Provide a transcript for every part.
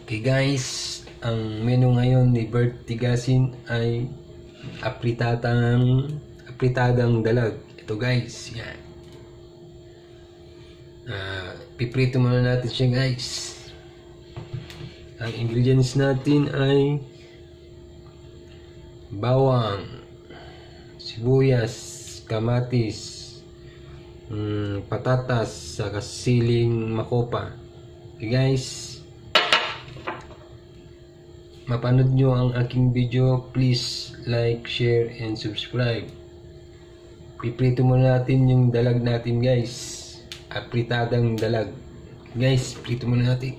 Okay guys, ang menu ngayon ni Bert Tigasin ay apritadang dalag. Ito guys, yan. Piprito muna natin siya guys. Ang ingredients natin ay bawang, sibuyas, kamatis, patatas, saka siling makopa. Okay guys, mapanood nyo ang aking video, please like, share, and subscribe. Piprito muna natin yung dalag natin guys. Apritadang dalag. Guys, prito muna natin.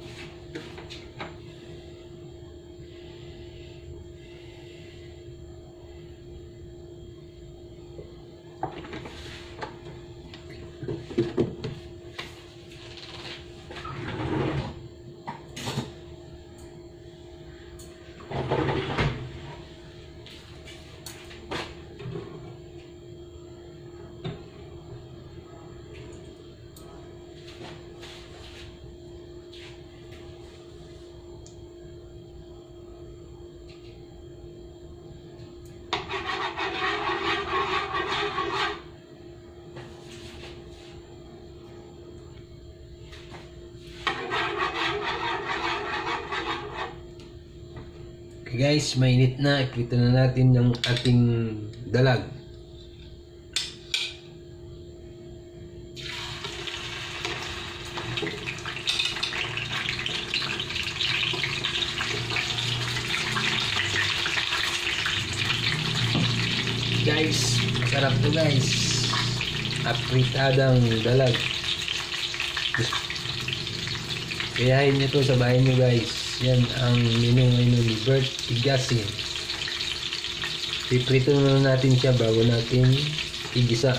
Okay guys, mainit na. Iprito na natin yung ating dalag. Guys, masarap to guys. Apritadang dalag. Kayahin nyo to sa bahay nyo guys. Yan ang menu ngayon ni Bert Tigasin. Piprito na natin siya bago natin igisa.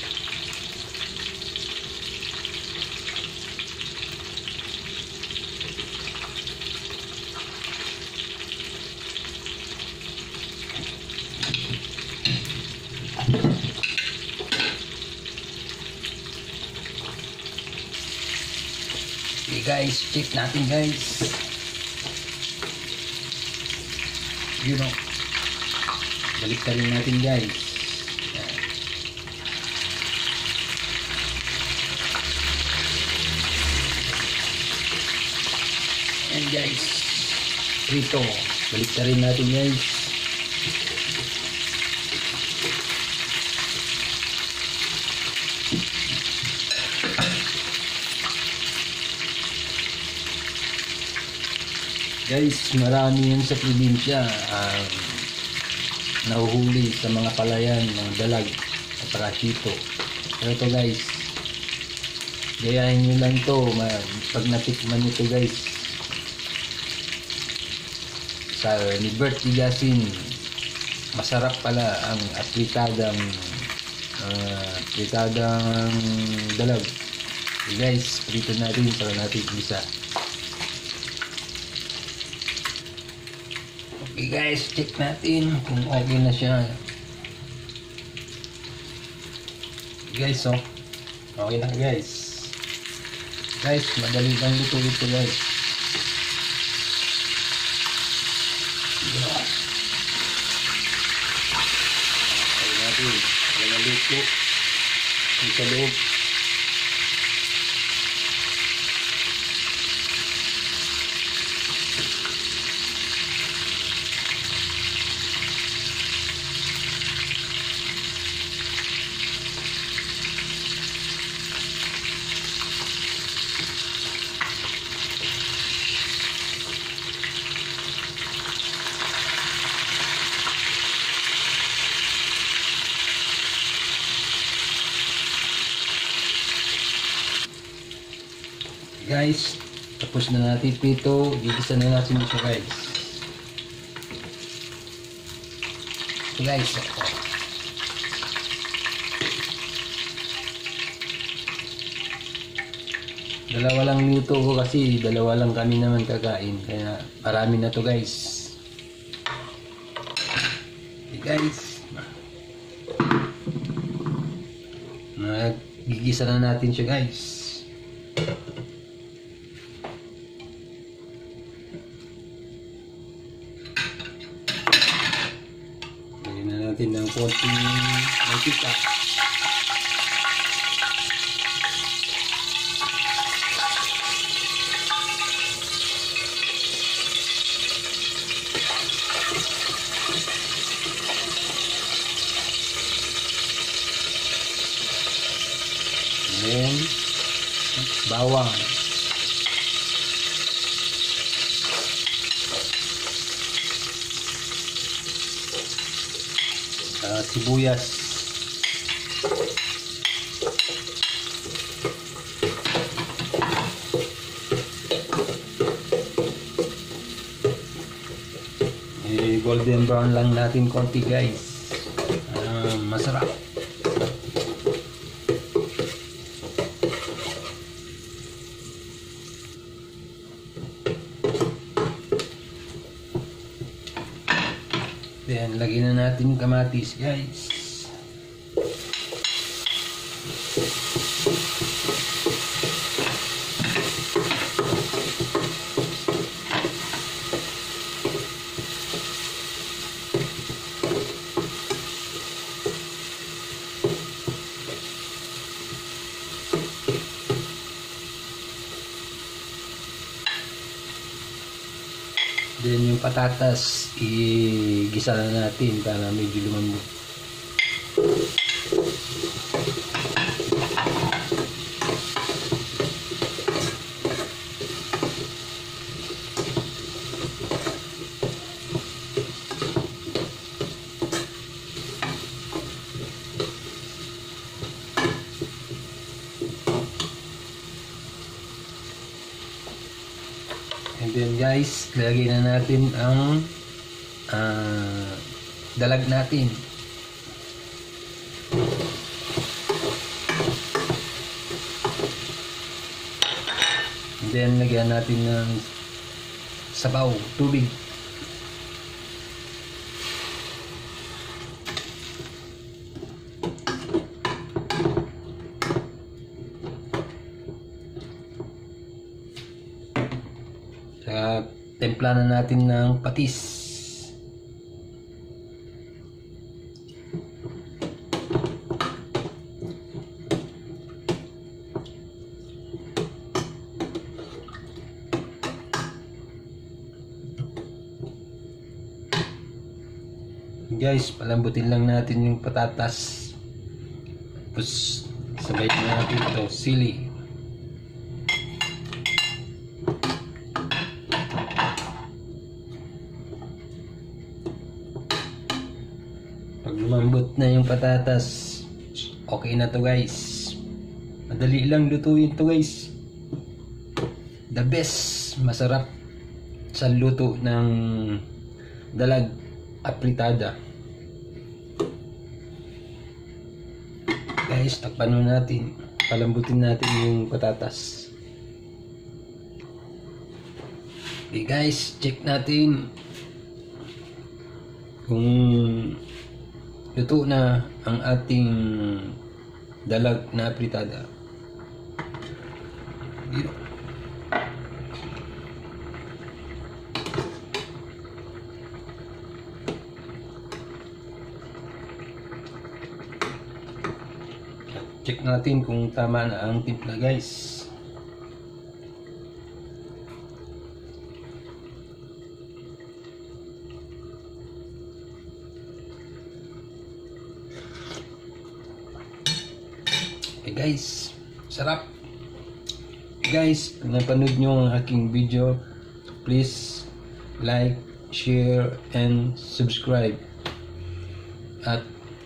Okay guys, check natin guys. Yun o. Balik ka rin natin guys. Yan. Yan guys. Prito. Balik ka rin natin guys. Guys, marami yan sa probinsya ang nahuhuli sa mga palayan ng dalag at saka hito. Pero ito guys, gayahin nyo lang to pag natikman nyo to guys sa ni Bert Tigasin. Masarap pala ang apritadang dalag. Okay guys, prito natin para natin isa. Okay guys, check natin kung okay na siya. Guys, oh. Okay na guys. Guys, madali lang luto ito guys. Okay natin. Wala luto. Sa loob. Guys, tapos na natin pito. Gigisa na natin ito guys. So guys, dalawa lang luto ko kasi dalawa lang kami naman kakain, kaya marami na to guys. Okay guys, gigisa na natin siya guys. natin ng konting mantika. Then, bawang. Sibuyas. Golden brown lang natin konti guys. Masarap. Then, lagyan na natin yung kamatis, guys. Then yung patatas, igisa na natin para medyo lumambot. And then guys, lagyan na natin ang dalag natin. And then lagyan natin ng sabaw, tubig. Templa na natin ng patis. Guys, palambutin lang natin yung patatas. Tapos sabay na natin ito, sili. Pag lumambot na yung patatas, okay na to guys. Madali lang lutuin to guys. The best, masarap sa luto ng dalag apritada. Guys, takpan natin. Palambutin natin yung patatas. Okay guys, check natin kung luto na ang ating dalag na apritada. Dito. Check natin kung tama na ang timpla guys. Guys, sarap. Guys, kung napanood nyo ang aking video, please like, share, and subscribe. At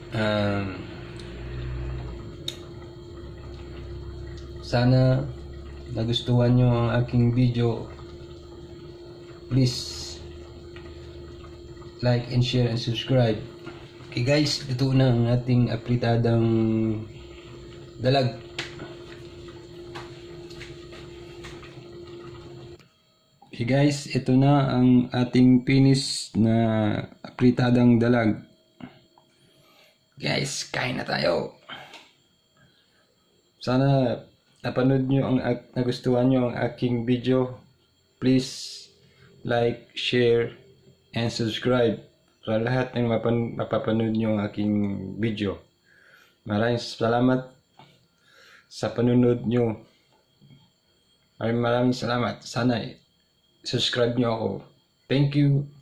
sana nagustuhan nyo ang aking video. Please like and share and subscribe. Okay guys, ito na ang ating apritadang dalag. Okay guys, ito na ang ating finish na apritadang dalag. Guys, kain na tayo. Sana napanood nyo nagustuhan nyo ang aking video. Please like, share, and subscribe. sa lahat ng mapapanood nyo ang aking video. Maraming salamat sa panunod nyo. Maraming salamat. Sana subscribe nyo ako. Thank you.